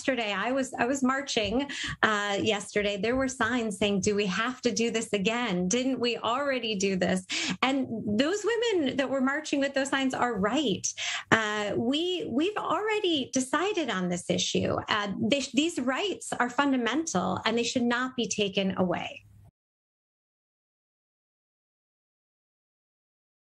yesterday, I was marching yesterday. There were signs saying, do we have to do this again? Didn't we already do this? And those women that were marching with those signs are right. We've already decided on this issue. These rights are fundamental and they should not be taken away.